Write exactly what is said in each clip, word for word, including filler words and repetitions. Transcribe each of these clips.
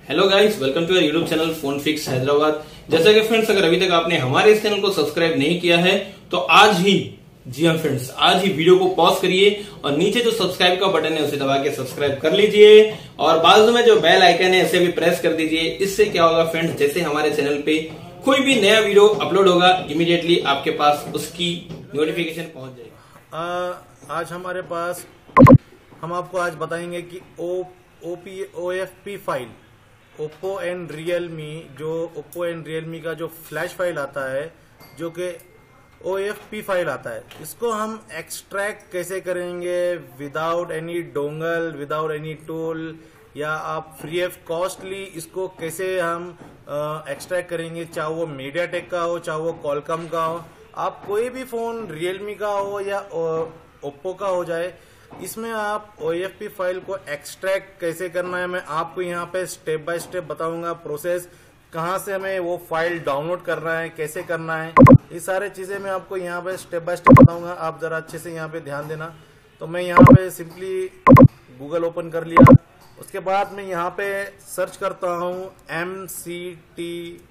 Hello guys, welcome to YouTube channel phone fix Hyderabad. जैसा कि friends, अगर अभी तक आपने हमारे इस चैनल को सब्सक्राइब नहीं किया है तो आज ही, जी हाँ फ्रेंड्स, आज ही वीडियो को पॉज करिए और नीचे जो सब्सक्राइब का बटन है उसे दबा के सब्सक्राइब कर लीजिए और बाजू में जो बेल आइकन है इसे भी प्रेस कर दीजिए। इससे क्या होगा फ्रेंड्स, जैसे हमारे चैनल पे कोई भी नया वीडियो अपलोड होगा इमीडिएटली आपके पास उसकी नोटिफिकेशन पहुंच जाएगी। आज हमारे पास हम आपको आज बताएंगे कि O OP O F P file Oppo and Realme जो ओप्पो एंड रियलमी का जो फ्लैश फाइल आता है, जो कि ओ एफ पी फाइल आता है, इसको हम एक्सट्रैक्ट कैसे करेंगे without any dongle, without any tool, या आप फ्री ऑफ कॉस्टली इसको कैसे हम एक्सट्रैक्ट करेंगे, चाहे वो मीडियाटेक का हो, चाहे वो कॉलकॉम का हो, आप कोई भी फोन रियलमी का हो या ओप्पो का हो जाए, इसमें आप ओ एफ पी फाइल को एक्सट्रैक्ट कैसे करना है मैं आपको यहाँ पे स्टेप बाय स्टेप बताऊंगा। प्रोसेस कहाँ से हमें वो फाइल डाउनलोड करना है, कैसे करना है, ये सारे चीजें मैं आपको यहाँ पे स्टेप बाय स्टेप बताऊंगा। आप जरा अच्छे से यहाँ पे ध्यान देना। तो मैं यहाँ पे सिंपली गूगल ओपन कर लिया, उसके बाद मैं यहाँ पे सर्च करता हूँ M C T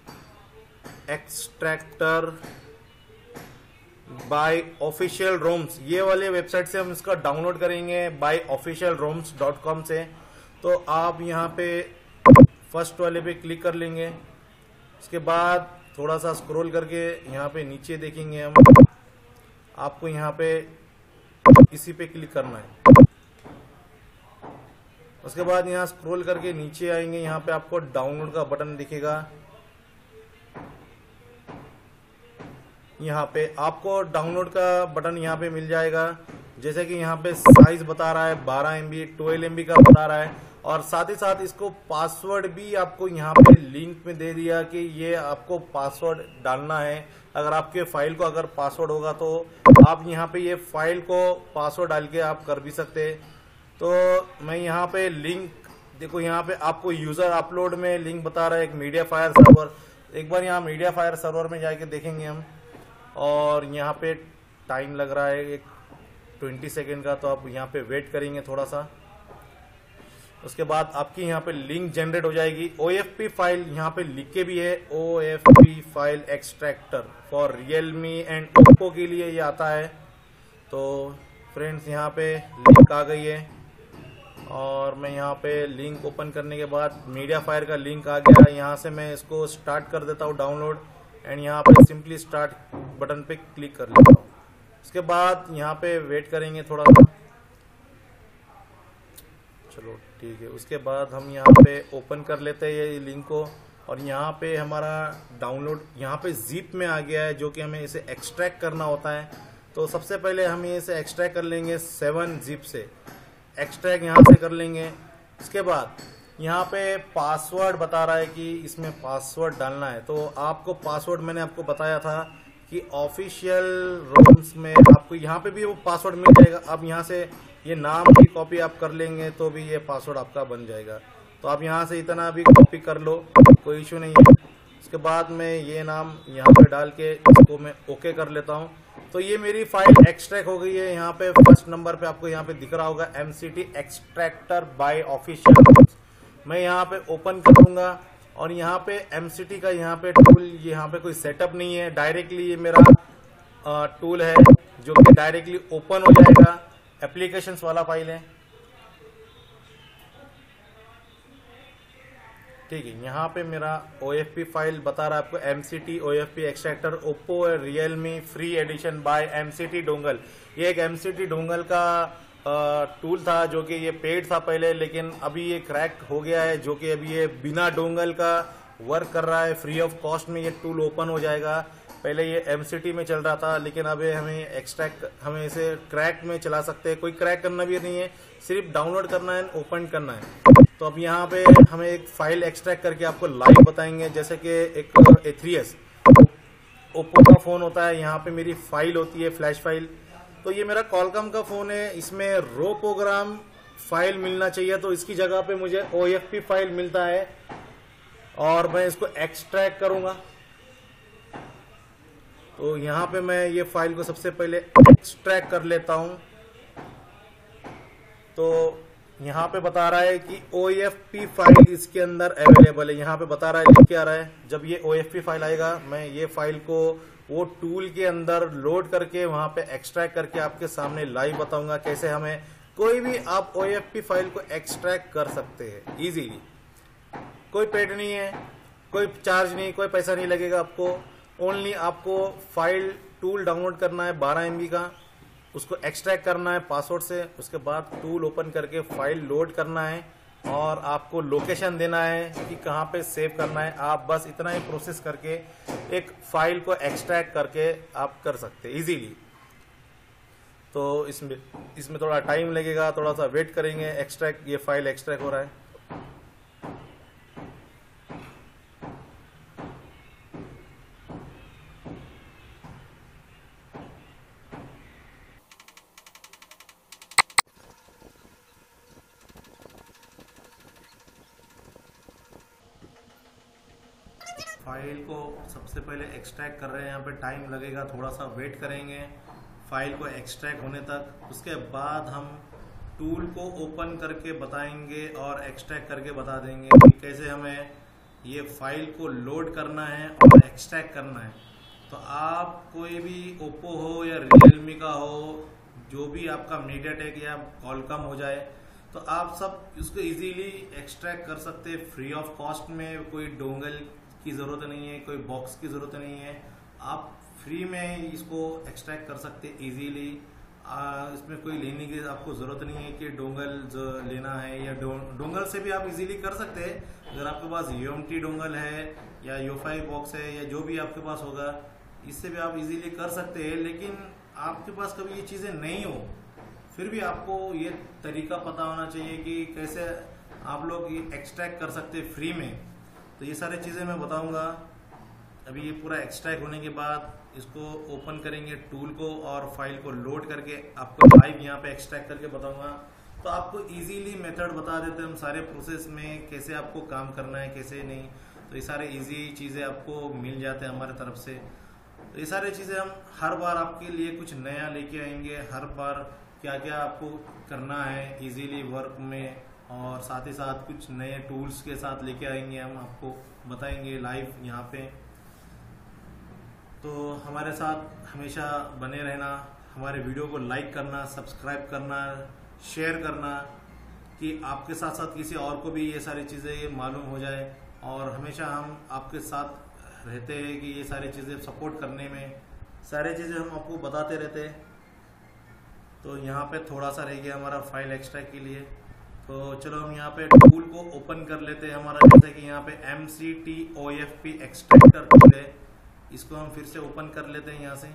extractor by official ROMs. ये वाले वेबसाइट से हम इसका डाउनलोड करेंगे by official ROMs dot com से। तो आप यहाँ पे फर्स्ट वाले पे क्लिक कर लेंगे, उसके बाद थोड़ा सा स्क्रॉल करके यहाँ पे नीचे देखेंगे हम, आपको यहाँ पे इसी पे क्लिक करना है। उसके बाद यहाँ स्क्रॉल करके नीचे आएंगे, यहाँ पे आपको डाउनलोड का बटन दिखेगा। यहाँ पे आपको डाउनलोड का बटन यहाँ पे मिल जाएगा। जैसे कि यहाँ पे साइज बता रहा है बारह M B, twelve M B का बता रहा है, और साथ ही साथ इसको पासवर्ड भी आपको यहाँ पे लिंक में दे दिया कि ये आपको पासवर्ड डालना है। अगर आपके फाइल को अगर पासवर्ड होगा तो आप यहाँ पे ये फाइल को पासवर्ड डाल के आप कर भी सकते। तो मैं यहाँ पे लिंक देखो, यहाँ पे आपको यूजर अपलोड में लिंक बता रहा है एक मीडिया फायर सर्वर। एक बार यहाँ मीडिया फायर सर्वर में जाके देखेंगे हम, और यहाँ पे टाइम लग रहा है एक ट्वेंटी सेकेंड का, तो आप यहाँ पे वेट करेंगे थोड़ा सा। उसके बाद आपकी यहाँ पे लिंक जनरेट हो जाएगी। ओ एफ पी फाइल यहाँ पे लिख के भी है, O F P file extractor for Realme and Oppo के लिए ये आता है। तो फ्रेंड्स यहाँ पे लिंक आ गई है, और मैं यहाँ पे लिंक ओपन करने के बाद मीडिया फायर का लिंक आ गया। यहाँ से मैं इसको स्टार्ट कर देता हूँ डाउनलोड, एंड यहाँ पे सिंपली स्टार्ट बटन पे क्लिक कर लेता हूँ। उसके बाद यहाँ पे वेट करेंगे थोड़ा सा, चलो ठीक है। उसके बाद हम यहाँ पे ओपन कर लेते हैं ये लिंक को, और यहाँ पे हमारा डाउनलोड यहाँ पे जिप में आ गया है, जो कि हमें इसे एक्सट्रैक्ट करना होता है। तो सबसे पहले हम इसे एक्सट्रैक्ट कर लेंगे सेवन जिप से, एक्सट्रैक्ट यहाँ से कर लेंगे। उसके बाद यहाँ पे पासवर्ड बता रहा है कि इसमें पासवर्ड डालना है। तो आपको पासवर्ड मैंने आपको बताया था कि ऑफिशियल रोम्स में आपको यहाँ पे भी वो पासवर्ड मिल जाएगा। अब यहाँ से ये नाम की कॉपी आप कर लेंगे तो भी ये पासवर्ड आपका बन जाएगा। तो आप यहाँ से इतना भी कॉपी कर लो, कोई इशू नहीं है। उसके बाद मैं ये नाम यहाँ पे डाल के इसको मैं ओके कर लेता हूँ। तो ये मेरी फाइल एक्सट्रैक्ट हो गई है। यहाँ पे फर्स्ट नंबर पे आपको यहाँ पे दिख रहा होगा M C T extractor by official ROMs. मैं यहाँ पे ओपन करूंगा, और यहाँ पे एम सी टी का यहाँ पे टूल, यहाँ पे कोई सेटअप नहीं है, डायरेक्टली ये मेरा आ, टूल है जो कि डायरेक्टली ओपन हो जाएगा। एप्लीकेशंस वाला फाइल है, ठीक है। यहाँ पे मेरा ओ एफ पी फाइल बता रहा है आपको M C T O F P extractor Oppo Realme free edition by M C T dongle. ये एक एम सी टी डोंगल का टूल था जो कि ये पेड था पहले, लेकिन अभी ये क्रैक हो गया है, जो कि अभी ये बिना डोंगल का वर्क कर रहा है। फ्री ऑफ कॉस्ट में ये टूल ओपन हो जाएगा। पहले ये एम सी टी में चल रहा था, लेकिन अब हमें एक्सट्रैक्ट हमें इसे क्रैक में चला सकते हैं। कोई क्रैक करना भी नहीं है, सिर्फ डाउनलोड करना है, ओपन करना है। तो अब यहाँ पे हमें एक फाइल एक्सट्रैक्ट करके आपको लाइव बताएंगे। जैसे कि एक ए थ्री एस ओप्पो का फोन होता है, यहाँ पे मेरी फाइल होती है फ्लैश फाइल। तो ये मेरा कॉलकॉम का फोन है, इसमें रो प्रोग्राम फाइल मिलना चाहिए, तो इसकी जगह पे मुझे ओ एफ पी फाइल मिलता है, और मैं इसको एक्सट्रैक्ट करूंगा। तो यहाँ पे मैं ये फाइल को सबसे पहले एक्सट्रैक्ट कर लेता हूं। तो यहाँ पे बता रहा है कि ओ एफ पी फाइल इसके अंदर अवेलेबल है। यहाँ पे बता रहा है, लिख के आ रहा है। जब ये ओ एफ पी फाइल आएगा, मैं ये फाइल को वो टूल के अंदर लोड करके वहां पे एक्सट्रैक्ट करके आपके सामने लाइव बताऊंगा कैसे हमें कोई भी आप ओ एफ पी फाइल को एक्सट्रैक्ट कर सकते हैं इजीली। कोई पेड नहीं है, कोई चार्ज नहीं, कोई पैसा नहीं लगेगा आपको। ओनली आपको फाइल टूल डाउनलोड करना है बारह एम बी का, उसको एक्सट्रैक्ट करना है पासवर्ड से, उसके बाद टूल ओपन करके फाइल लोड करना है और आपको लोकेशन देना है कि कहाँ पे सेव करना है। आप बस इतना ही प्रोसेस करके एक फाइल को एक्सट्रैक्ट करके आप कर सकते हैं इजीली। तो इसमें इसमें थोड़ा टाइम लगेगा, थोड़ा सा वेट करेंगे। एक्सट्रैक्ट ये फाइल एक्सट्रैक्ट हो रहा है। फाइल को सबसे पहले एक्सट्रैक्ट कर रहे हैं, यहाँ पे टाइम लगेगा, थोड़ा सा वेट करेंगे फाइल को एक्सट्रैक्ट होने तक। उसके बाद हम टूल को ओपन करके बताएंगे और एक्सट्रैक्ट करके बता देंगे कि कैसे हमें ये फाइल को लोड करना है और एक्सट्रैक्ट करना है। तो आप कोई भी ओप्पो हो या रियलमी का हो, जो भी आपका मीडियाटेक या कॉलकॉम हो जाए, तो आप सब इसको इजीली एक्सट्रैक्ट कर सकते हैं फ्री ऑफ कॉस्ट में। कोई डोंगल की ज़रूरत नहीं है, कोई बॉक्स की ज़रूरत नहीं है, आप फ्री में इसको एक्सट्रैक्ट कर सकते हैं इजीली। इसमें कोई लेने की आपको ज़रूरत नहीं है कि डोंगल लेना है, या डो, डोंगल से भी आप इजीली कर सकते हैं। अगर आपके पास यू एम टी डोंगल है या यूफाई बॉक्स है या जो भी आपके पास होगा, इससे भी आप इजीली कर सकते हैं। लेकिन आपके पास कभी ये चीज़ें नहीं हो, फिर भी आपको ये तरीका पता होना चाहिए कि कैसे आप लोग ये एक्सट्रैक्ट कर सकते हैं फ्री में। तो ये सारी चीज़ें मैं बताऊंगा। अभी ये पूरा एक्सट्रैक्ट होने के बाद इसको ओपन करेंगे टूल को और फाइल को लोड करके आपको लाइव यहाँ पे एक्सट्रैक्ट करके बताऊंगा। तो आपको इजीली मेथड बता देते हैं हम सारे प्रोसेस में, कैसे आपको काम करना है कैसे नहीं। तो ये सारे इजी चीज़ें आपको मिल जाते हैं हमारे तरफ से। तो ये सारी चीज़ें हम हर बार आपके लिए कुछ नया लेके आएंगे, हर बार क्या क्या आपको करना है इजीली वर्क में, और साथ ही साथ कुछ नए टूल्स के साथ लेके आएंगे, हम आपको बताएंगे लाइव यहाँ पे। तो हमारे साथ हमेशा बने रहना, हमारे वीडियो को लाइक करना, सब्सक्राइब करना, शेयर करना, कि आपके साथ साथ किसी और को भी ये सारी चीज़ें मालूम हो जाए। और हमेशा हम आपके साथ रहते हैं कि ये सारी चीज़ें सपोर्ट करने में, सारी चीज़ें हम आपको बताते रहते हैं। तो यहाँ पे थोड़ा सा रह गया हमारा फाइल एक्सट्रैक्ट के लिए। तो चलो हम यहाँ पे टूल को ओपन कर लेते हैं हमारा, जैसे कि यहाँ पे M C T O F P extractor tool है, इसको हम फिर से ओपन कर लेते हैं यहाँ से।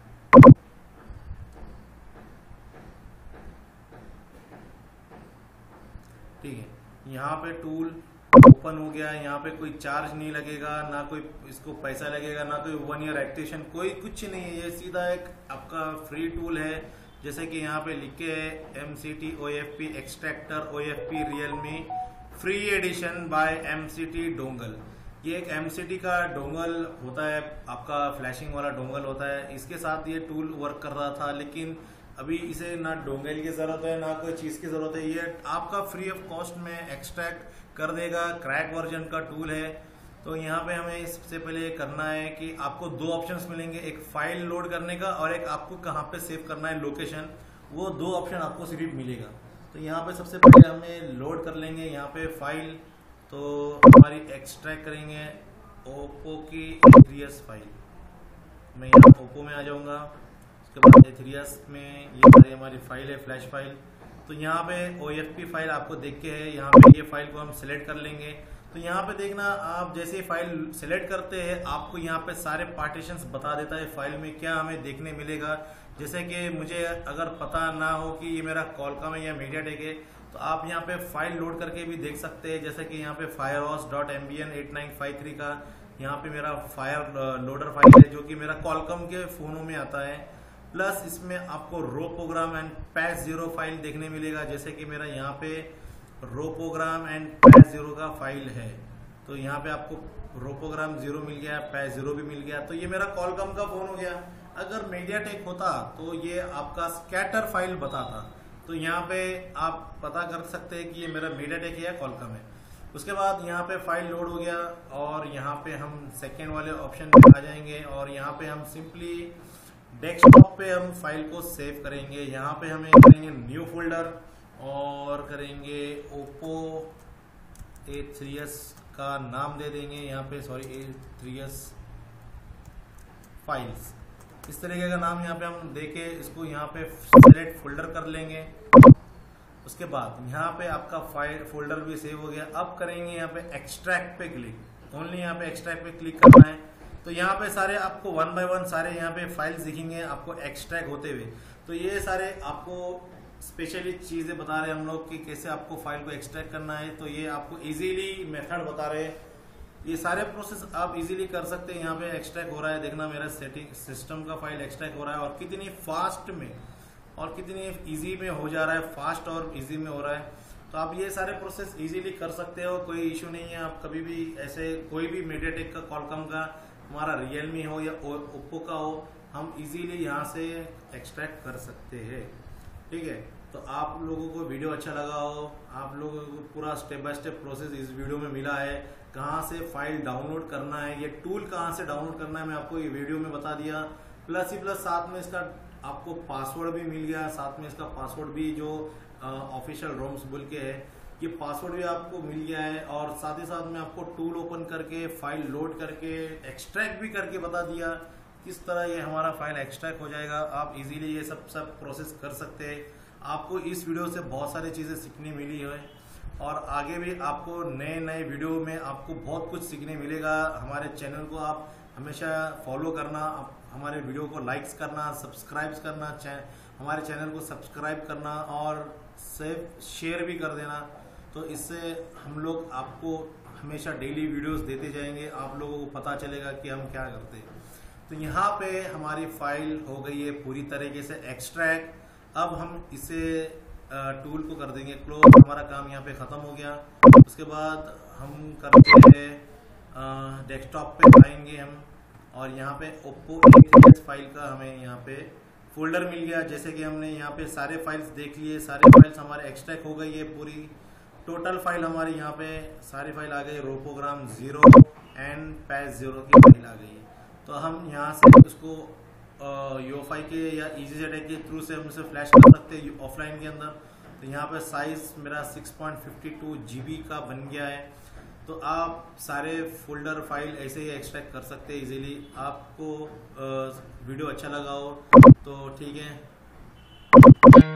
ठीक है, यहाँ पे टूल ओपन हो गया। यहाँ पे कोई चार्ज नहीं लगेगा, ना कोई इसको पैसा लगेगा, ना कोई वन ईयर एक्टिवेशन, कोई कुछ नहीं है। ये सीधा एक आपका फ्री टूल है। जैसे कि यहाँ पे लिखे है M C T O F P extractor O F P Realme free edition by M C T dongle. ये एक एम सी टी का डोंगल होता है, आपका फ्लैशिंग वाला डोंगल होता है। इसके साथ ये टूल वर्क कर रहा था, लेकिन अभी इसे ना डोंगल की जरूरत है ना कोई चीज की जरूरत है। ये आपका फ्री ऑफ कॉस्ट में एक्सट्रैक्ट कर देगा, क्रैक वर्जन का टूल है। तो यहाँ पे हमें सबसे पहले करना है कि आपको दो ऑप्शंस मिलेंगे, एक फाइल लोड करने का और एक आपको कहाँ पे सेव करना है लोकेशन। वो दो ऑप्शन आपको सिर्फ मिलेगा। तो यहाँ पे सबसे पहले हमें लोड कर लेंगे यहाँ पे फाइल। तो हमारी एक्सट्रैक्ट करेंगे ओप्पो की एथरियस फाइल। मैं यहाँ ओप्पो में आ जाऊँगा, उसके बाद एथरियस में ये सारी हमारी फाइल है, फ्लैश फाइल। तो यहाँ पे ओ एफ पी फाइल आपको देख के है, यहाँ पे ये फाइल को हम सिलेक्ट कर लेंगे। तो यहाँ पे देखना, आप जैसे फाइल सिलेक्ट करते हैं आपको यहाँ पे सारे पार्टीशंस बता देता है फाइल में क्या हमें देखने मिलेगा। जैसे कि मुझे अगर पता ना हो कि ये मेरा कॉलकॉम है या मीडियाटेक है, तो आप यहाँ पे फाइल लोड करके भी देख सकते हैं। जैसे कि यहाँ पे फायरवॉश dot M B N eight nine five three का यहाँ पे मेरा फायर लोडर फाइल है, जो कि मेरा कॉलकॉम के फोनों में आता है। प्लस इसमें आपको raw program and patch zero file देखने मिलेगा, जैसे कि मेरा यहाँ पे raw program and patch zero का फाइल है। तो यहाँ पे आपको रो प्रोग्राम जीरो मिल गया, पैच जीरो भी मिल गया। तो ये मेरा कॉलकॉम का फोन हो गया। अगर मीडियाटेक होता तो ये आपका स्कैटर फाइल बताता, तो यहाँ पे आप पता कर सकते हैं कि ये मेरा मीडियाटेक है या क्वालकॉम है। उसके बाद यहाँ पे फाइल लोड हो गया और यहाँ पे हम सेकेंड वाले ऑप्शन पे आ जाएंगे और यहाँ पे हम सिंपली डेस्कटॉप पे हम फाइल को सेव करेंगे। यहाँ पे हमें करेंगे न्यू फोल्डर और करेंगे ओप्पो ए थ्री एस का नाम दे देंगे यहाँ पे, sorry A three S files, इस तरीके का नाम यहाँ पे हम देके इसको यहाँ पे सेलेक्ट फोल्डर कर लेंगे। उसके बाद यहाँ पे आपका फाइल फोल्डर भी सेव हो गया। अब करेंगे यहाँ पे एक्सट्रैक्ट पे क्लिक, ओनली यहाँ पे एक्सट्रैक्ट पे क्लिक करना है। तो यहाँ पे सारे आपको वन बाय वन सारे यहाँ पे फाइल्स दिखेंगे आपको एक्सट्रैक्ट होते हुए। तो ये सारे आपको स्पेशली चीजें बता रहे हैं हम लोग कि कैसे आपको फाइल को एक्सट्रैक्ट करना है। तो ये आपको इजीली मेथड बता रहे हैं, ये सारे प्रोसेस आप इजीली कर सकते हैं। यहाँ पे एक्सट्रैक्ट हो रहा है, देखना मेरा सेटिंग सिस्टम का फाइल एक्सट्रैक्ट हो रहा है और कितनी फास्ट में और कितनी इजी में हो जा रहा है, फास्ट और इजी में हो रहा है। तो आप ये सारे प्रोसेस इजीली कर सकते हो, कोई इशू नहीं है। आप कभी भी ऐसे कोई भी मीडियाटेक का, क्वालकॉम का, हमारा रियलमी हो या ओप्पो का हो, हम इजीली यहाँ से एक्सट्रैक्ट कर सकते हैं। ठीक है, तो आप लोगों को वीडियो अच्छा लगा हो, आप लोगों को पूरा स्टेप बाय स्टेप प्रोसेस इस वीडियो में मिला है, कहाँ से फाइल डाउनलोड करना है, ये टूल कहाँ से डाउनलोड करना है मैं आपको ये वीडियो में बता दिया। प्लस ही प्लस साथ में इसका आपको पासवर्ड भी मिल गया, साथ में इसका पासवर्ड भी जो ऑफिशियल रोम्स बोल के है, ये पासवर्ड भी आपको मिल गया है। और साथ ही साथ में आपको टूल ओपन करके फाइल लोड करके एक्सट्रैक्ट भी करके बता दिया किस तरह ये हमारा फाइल एक्सट्रैक्ट हो जाएगा। आप इजीली ये सब सब प्रोसेस कर सकते हैं। आपको इस वीडियो से बहुत सारी चीज़ें सीखने मिली है और आगे भी आपको नए नए वीडियो में आपको बहुत कुछ सीखने मिलेगा। हमारे चैनल को आप हमेशा फॉलो करना, हमारे वीडियो को लाइक्स करना, सब्सक्राइब करना, हमारे चैनल को सब्सक्राइब करना और सेव शेयर भी कर देना। तो इससे हम लोग आपको हमेशा डेली वीडियोस देते जाएंगे, आप लोगों को पता चलेगा कि हम क्या करते हैं। तो यहाँ पे हमारी फाइल हो गई है पूरी तरीके से एक्सट्रैक्ट। अब हम इसे टूल को कर देंगे क्लोज, हमारा काम यहाँ पे ख़त्म हो गया। उसके बाद हम करते हैं डेस्कटॉप पे आएंगे हम और यहाँ पे Oppo A three S file का हमें यहाँ पे फोल्डर मिल गया। जैसे कि हमने यहाँ पे सारे फाइल्स देख लिए, सारे फाइल्स हमारे एक्सट्रैक्ट हो गई है, पूरी टोटल फाइल हमारी यहाँ पे सारी फाइल आ गई, rawprogram zero and patch zero की फाइल आ गई है। तो हम यहाँ से उसको यूएफआई के या ईजीजेड के थ्रू से हम इसे फ्लैश कर सकते हैं ऑफलाइन के अंदर। तो यहाँ पे साइज मेरा six point fifty two GB का बन गया है। तो आप सारे फोल्डर फाइल ऐसे ही एक्सट्रैक्ट कर सकते हैं इजीली। आपको वीडियो अच्छा लगा हो तो ठीक है।